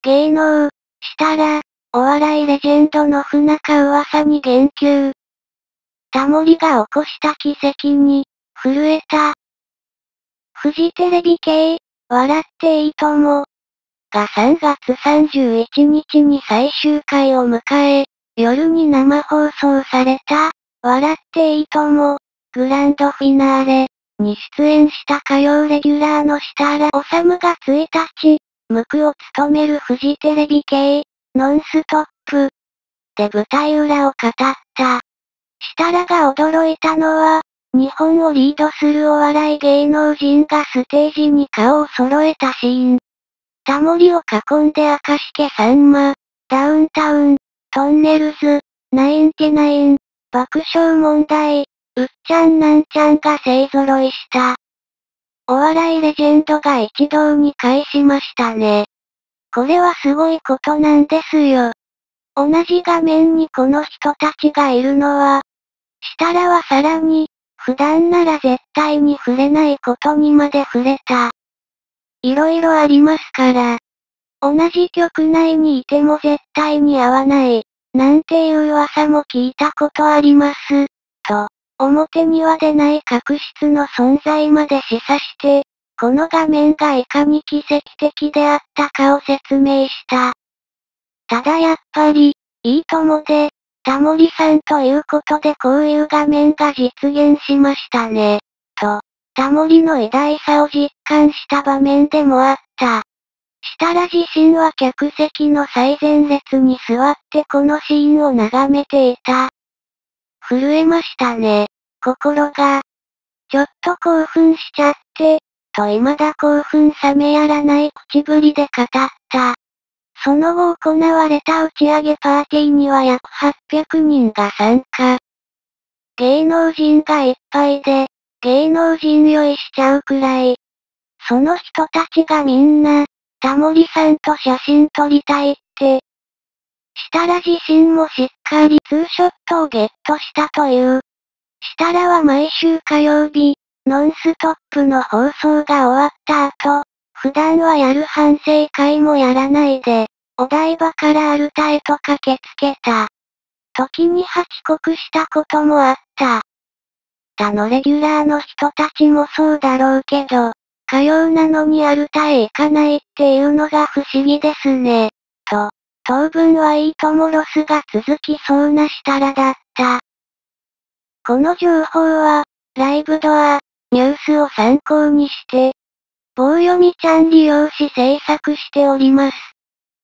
芸能、したら、お笑いレジェンドの不仲噂に言及。タモリが起こした奇跡に、震えた。フジテレビ系、笑っていいとも。が3月31日に最終回を迎え、夜に生放送された、笑っていいとも、グランドフィナーレ、に出演した火曜レギュラーの設楽統が1日、無垢を務めるフジテレビ系、ノンストップ。で舞台裏を語った。設楽が驚いたのは、日本をリードするお笑い芸能人がステージに顔を揃えたシーン。タモリを囲んで明石家さんま、ダウンタウン、トンネルズ、ナインティナイン、爆笑問題、うっちゃんなんちゃんが勢揃いした。お笑いレジェンドが一堂に会しましたね。これはすごいことなんですよ。同じ画面にこの人たちがいるのは、設楽はさらに、普段なら絶対に触れないことにまで触れた。色々ありますから。同じ局内にいても絶対に会わない、なんていう噂も聞いたことあります。と、表には出ない確執の存在まで示唆して、この画面がいかに奇跡的であったかを説明した。ただやっぱり、いいともで、タモリさんということでこういう画面が実現しましたね。と、タモリの偉大さを実感した場面でもあった。設楽自身は客席の最前列に座ってこのシーンを眺めていた。震えましたね。心が。ちょっと興奮しちゃって、と未だ興奮冷めやらない口ぶりで語った。その後行われた打ち上げパーティーには約800人が参加。芸能人がいっぱいで、芸能人酔いしちゃうくらい。その人たちがみんな、タモリさんと写真撮りたいって。設楽自身もしっかりツーショットをゲットしたという。設楽は毎週火曜日、ノンストップの放送が終わった後、普段はやる反省会もやらないで、お台場からアルタへと駆けつけた。時に遅刻したこともあった。他のレギュラーの人たちもそうだろうけど、火曜なのにアルタへ行かないっていうのが不思議ですね。と、当分はいいともロスが続きそうな設楽だった。この情報は、ライブドア、ニュースを参考にして、棒読みちゃん利用し制作しております。